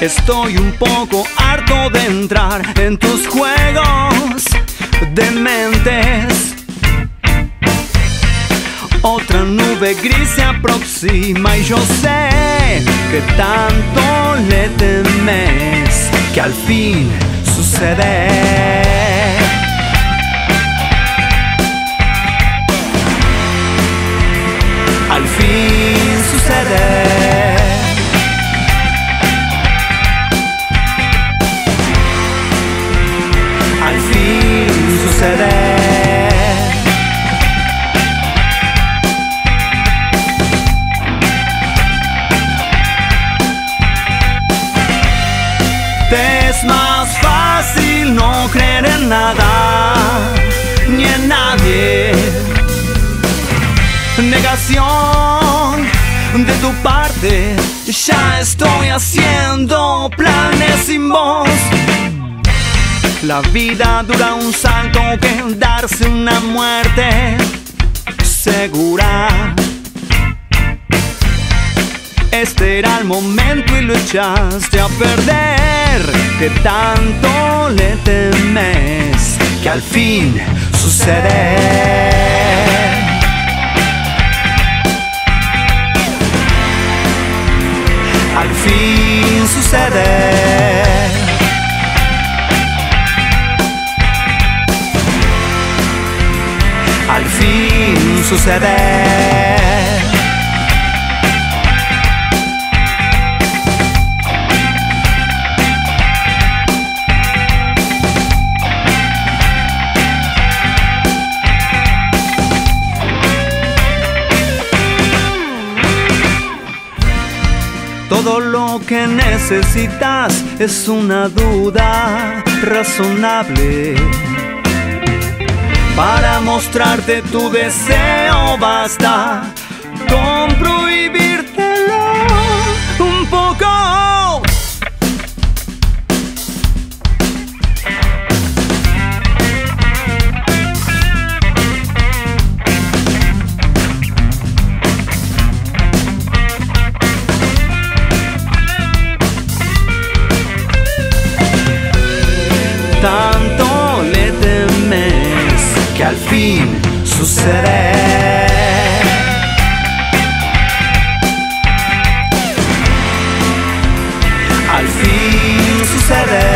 Estoy un poco harto de entrar en tus juegos de mentes. Otra nube gris se aproxima y yo sé que tanto le temes que al fin sucede. Al fin sucede. Al fin sucede. Te es más fácil no creer en nada ni en nadie. Negación de tu parte, ya estoy haciendo planes sin vos. La vida dura un salto que darse una muerte segura. Este era el momento y lo echaste a perder. Que tanto le temes que al fin sucede. Al fin sucede. Al fin sucede. Todo lo que necesitas es una duda razonable. Para mostrarte tu deseo basta con prohibírtelo un poco. Tanto le temes que al fin sucede. Al fin sucede.